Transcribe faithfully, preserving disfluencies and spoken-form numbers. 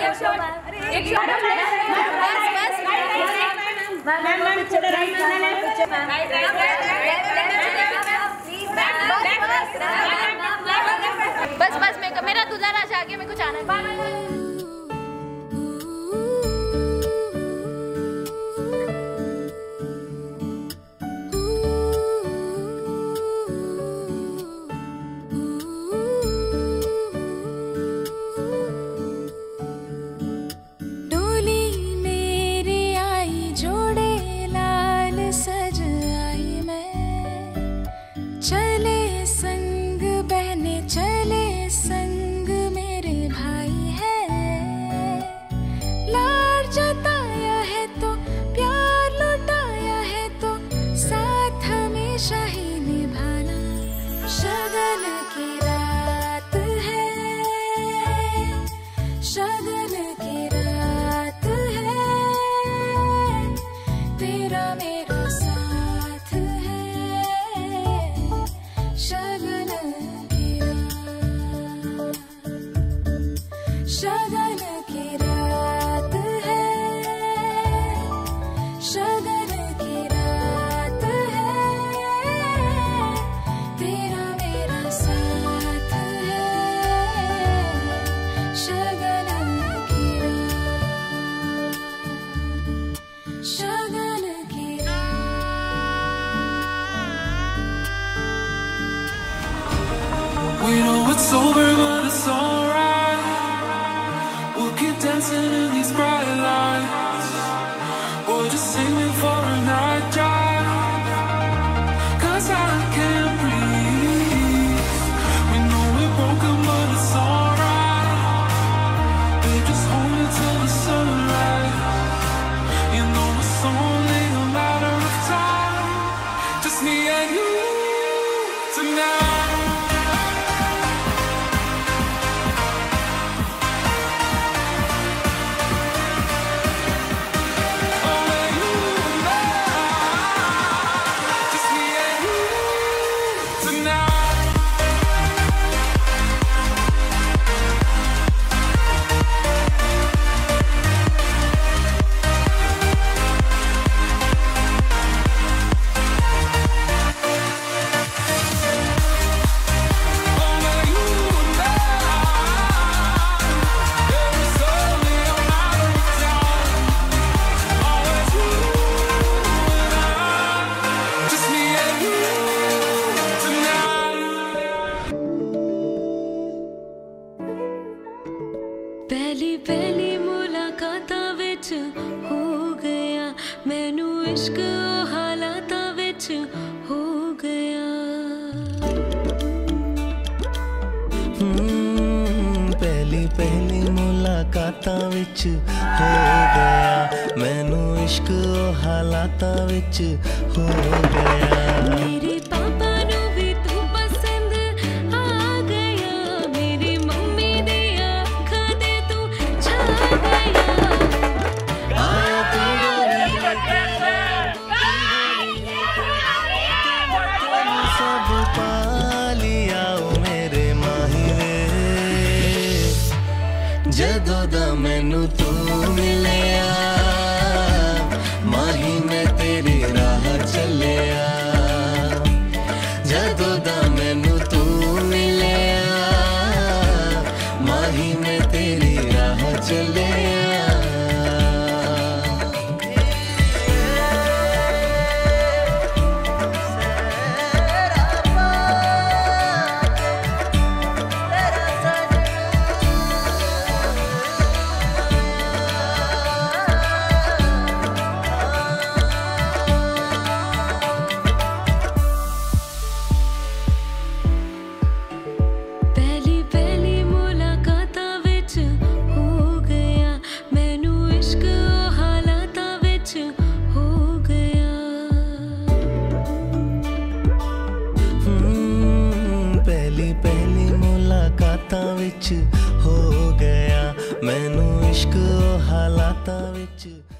एक शॉट एक शॉट बस बस मैम मैम थोड़ा राइट बस बस मैं मेरा तुझा राज आगे में कुछ आना है। We know it's over, but it's alright. We'll keep dancing in these bright lights. We're just singing for a night drive. Cause I can't breathe. We know we're broken, but it's alright. Babe, just hold me till the sunrise. You know it's only a matter of time. Just me and you tonight. पहली पहली मुलाकातां विच हो गया मैनू इश्क हालातां विच हो गया। पहली पहली मुलाकातां विच हो गया मैनू इश्क हालातां विच हो गया। मेरे पापा नू भी तू पसंद आ गया मेरी मम्मी दी आँखां ते तू छा गया। सब पा लिया मेरे माही वे जदों दा मैनू तू मिलिया माही मैं तेरी राह चलिया। जदों दा मैनू तू मिलिया माही मैं तेरी राह चलिया। पहली मुलाकातां विच हो गया मैनू इश्क हालातां विच।